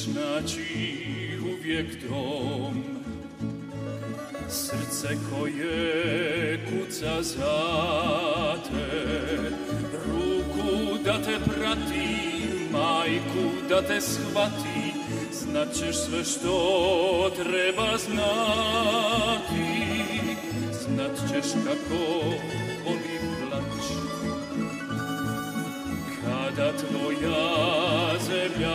naći uvijek dom, srce koje kuca za te, ruku da te prati, majku da te shvati, znat ćeš sve što treba znati, znat ćeš kako boli plać, kada tvoja zemlja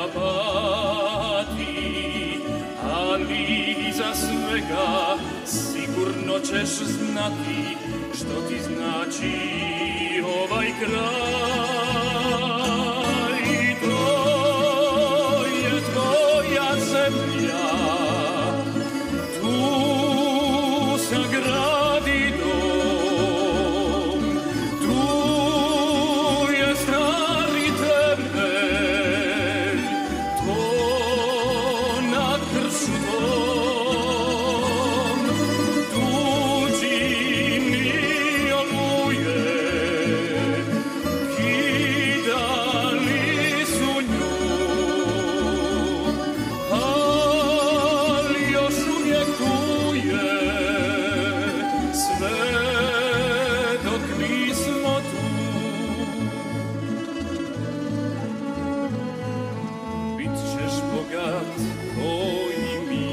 pati, ali iza svega sigurno ćeš znati što ti znači ovaj kraj. To je tvoja zemlja, tu sagradi dom, tu je stari temelj, to na kršu tvom, tuđi ni oluje, kidali su nju, ali još uvijek tu je, sve dok mi smo tu. Bit ćeš bogat koji mi,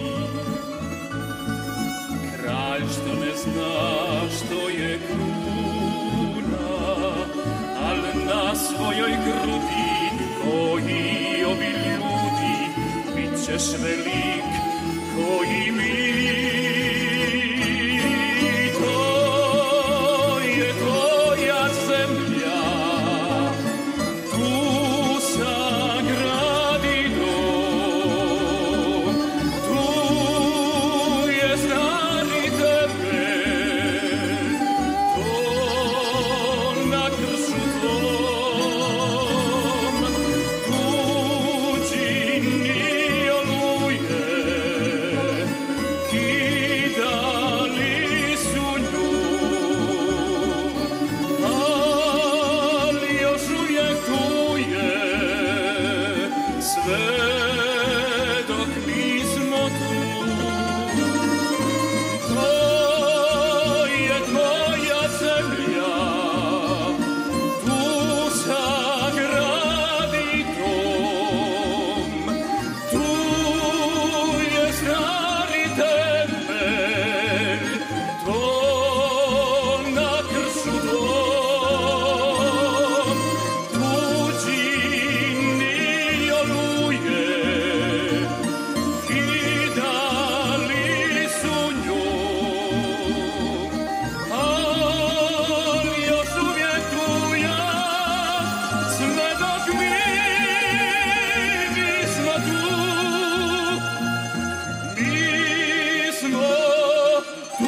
kralj što ne zna što je kruna, al na svojoj grudi koji ovi ljudi, bit ćeš velik koji mi. To je tvoja zemlja, tu sagradi dom, tu je stari temelj, to na kršu tvom, tuđi ni oluje, kidali su nju, ali još uvijek tu je, sve dok mi smo tu. To je tvoja zemlja, tu sagradi dom, tu je stari temelj, to na kršu tvom, tuđi ni oluje, kidali su nju, ali još uvijek tu ja, sve dok mi smo tu, mi smo tu.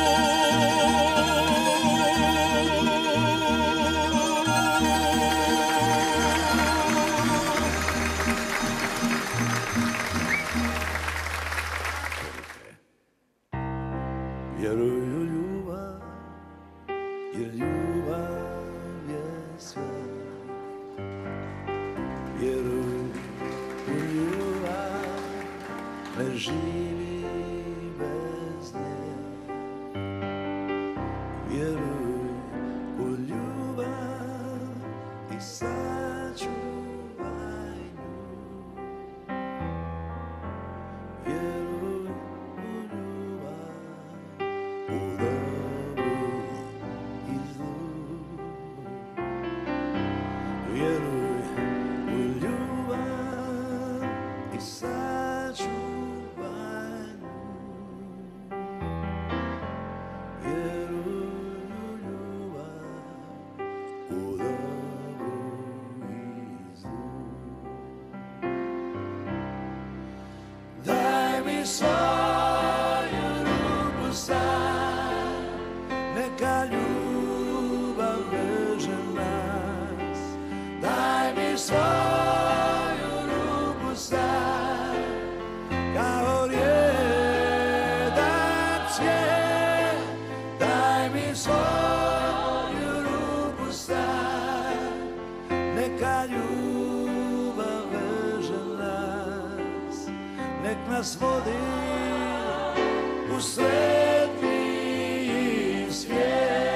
Vjeruj u ljubav, jer ljubav je sve. Vjeruj u ljubav, ne živi bez nje. Vjeruj u ljubav i sačuvaj nju. Vjeruj u ljubav, u dobru i zlu. Vjeruj u ljubav i sačuvaj nju. Vjeruj u ljubav, u dobru i zlu. Daj mi svoju ruku sad, neka ljubav veže nas. Daj mi svoju ruku sad, kao rijedak cvijet. Daj mi svoju ruku sad, neka ljubav veže nas. nas vodi u sretni svijet.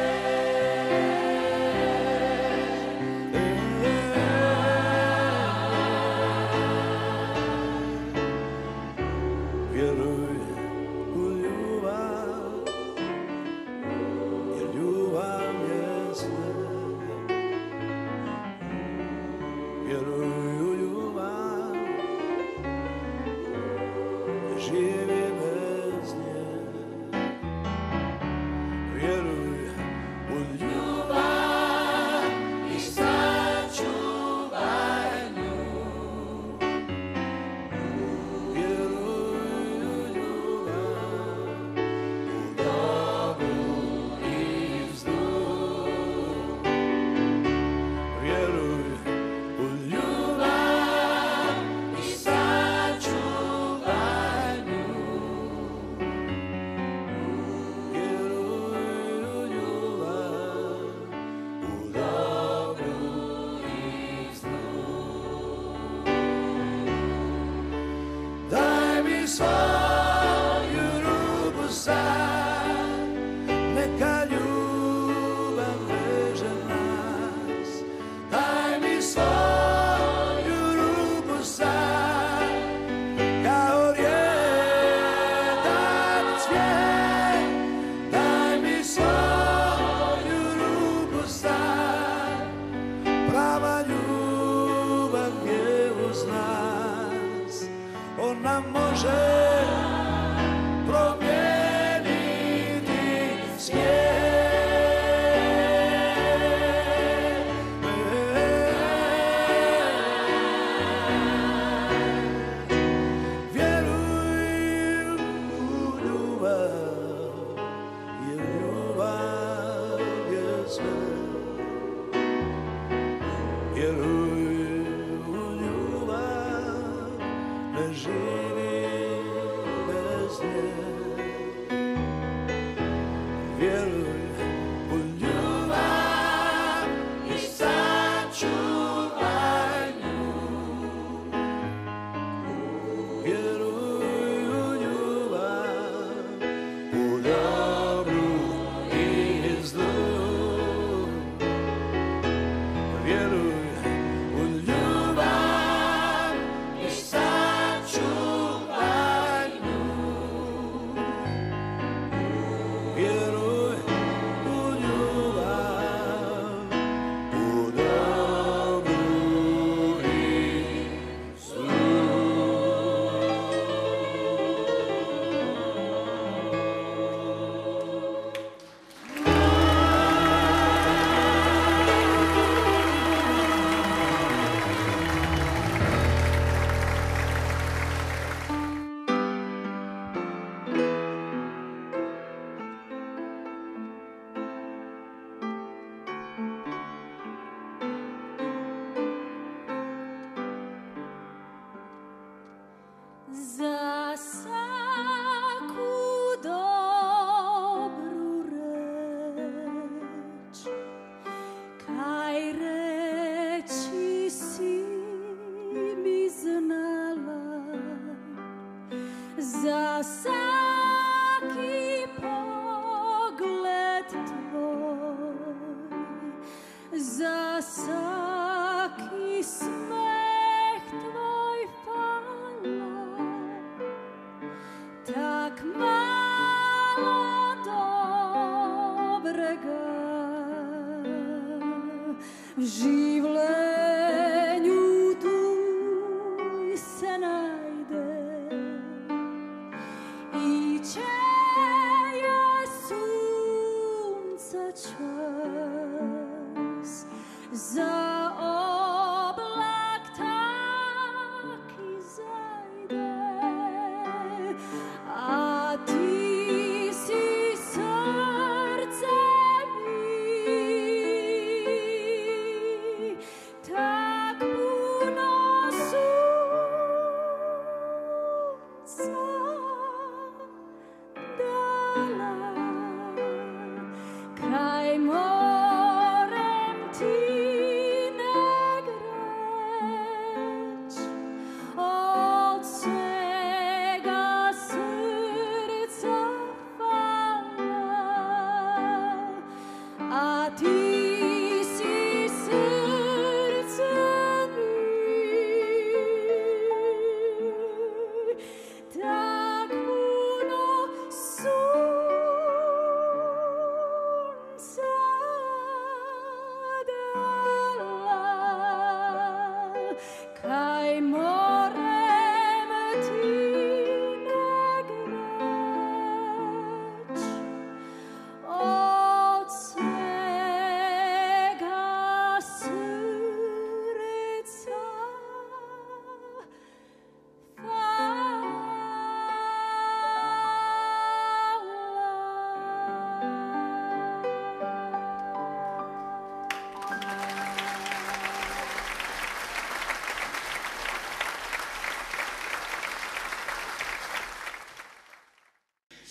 Vjeruj u ljubav, jer ljubav je sve. Vjeruj u ljubav, živi bez nje. Vjeruj u ljubav i sačuvaj nju. Vjeruj u ljubav, u dobru i zlu. Vjeruj u ljubav i sačuvaj nju. Vjeruj u ljubav, u dobru i zlu. Daj mi svoju ruku sad, neka ljubav veže nas. Daj mi svoju ruku sad, kao rijedak cvijet. Daj mi svoju ruku sad, prava ljubav je uz nas. Ona može promijeniti svijet. Vjeruj u ljubav, jer ljubav je sve. Vjeruj u ljubav, ne živi bez nje. Vjeruj u ljubav i sačuvaj nju. Vjeruj u ljubav, u dobru i zlu. Vjeruj u ljubav i sačuvaj nju. Vjeruj u ljubav, u dobru i zlu. Za svaku dobru reč, kaj reči si mi znala, za svaki pogled tvoj, za svaki smeh tvoj hvala. Tak malo dobrega v življenju tuj se najde. I če je sunca čas za oblak taki zajde, a ti si srce mi.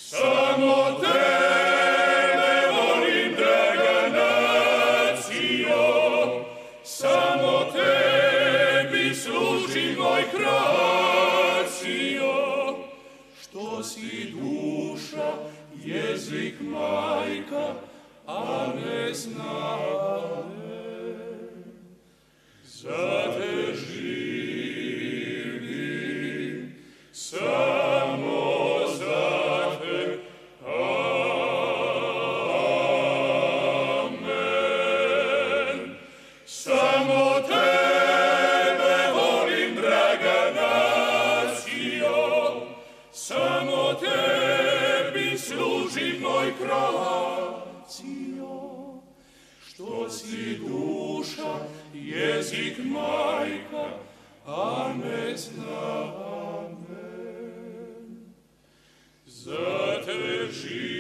Samo tebe volim, draga nacijo, samo tebi služi moj Kroacijo, što si duša, jezik, majka, a ne znane. Za te živim, samo za te. Amen. Samo tebe volim, draga nacijo, samo tebi služi moj Kroacijo, što si duša, jezik, majka, a ne znane. Za te živim.